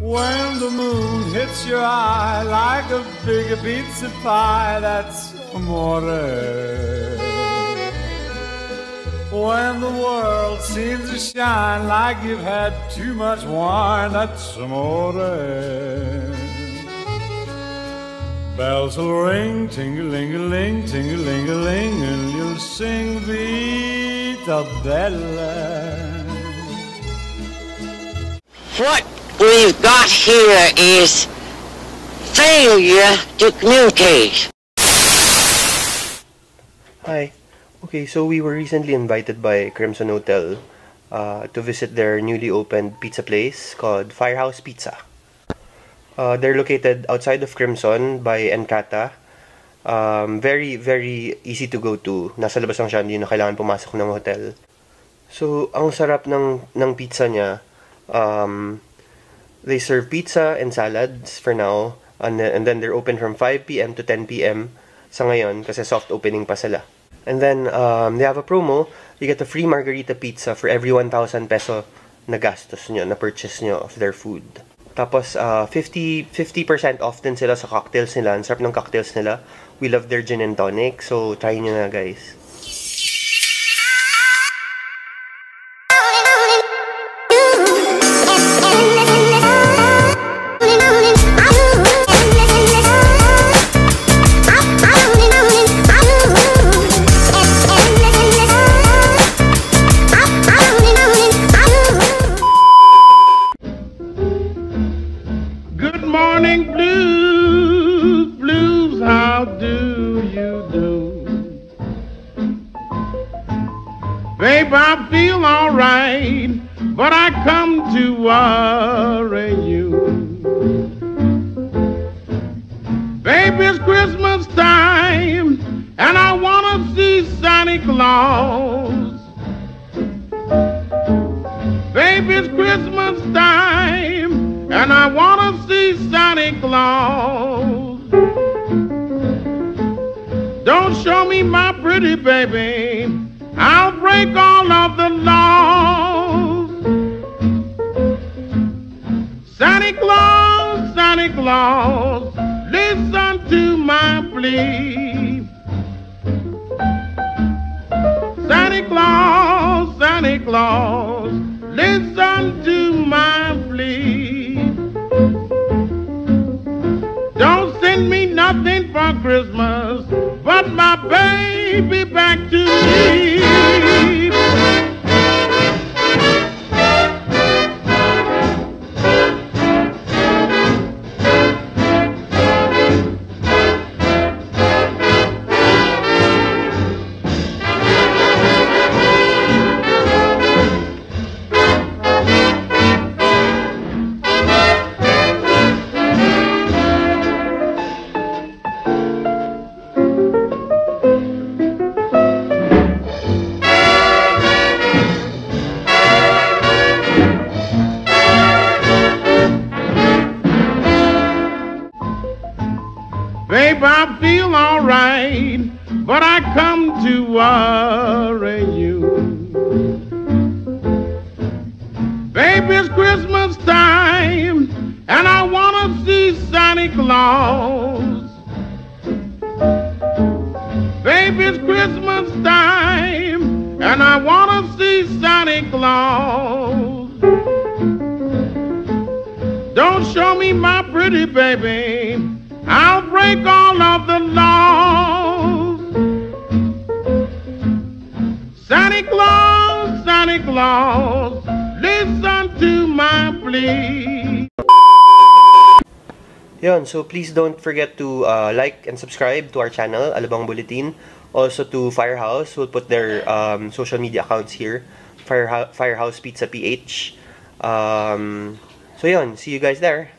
When the moon hits your eye like a big pizza pie, that's amore. When the world seems to shine like you've had too much wine, that's amore. Bells will ring, ting-a-ling-a-ling, ting-a-ling-a-ling, and you'll sing Vita Bella. What we've got here is failure to communicate. Hi. Okay, so we were recently invited by Crimson Hotel to visit their newly opened pizza place called Firehouse Pizza. They're located outside of Crimson by Encata. Very, very easy to go to. Nasa labas lang siya, hindi na kailangan pumasok ng hotel. So, ang sarap ng pizza niya. They serve pizza and salads for now. And then they're open from 5 p.m. to 10 p.m. sa ngayon kasi soft opening pa sila. And then, they have a promo. You get a free margarita pizza for every 1,000 peso na gastos nyo, na purchase nyo of their food. Tapos, 50% off din sila sa cocktails nila. Ang sarap ng cocktails nila. We love their gin and tonic. So, try nyo na, guys. How do you do? Babe, I feel alright, but I come to worry you. Babe, it's Christmas time, and I wanna see Santa Claus. Babe, it's Christmas time, and I wanna see Santa Claus. Don't show me my pretty baby, I'll break all of the laws. Santa Claus, Santa Claus, listen to my plea. Santa Claus, Santa Claus, listen to my plea. Don't send me nothing for Christmas but my baby back to me. Babe, I feel alright, but I come to worry you. Babe, it's Christmas time, and I wanna see Santa Claus. Babe, it's Christmas time, and I wanna see Santa Claus. Don't show me my pretty baby, I'll break all of the laws. Santa Claus, Santa Claus, listen to my plea. Yun, so please don't forget to like and subscribe to our channel, Alabang Bulletin. Also to Firehouse, we'll put their social media accounts here. Firehouse Pizza PH. So yun, see you guys there.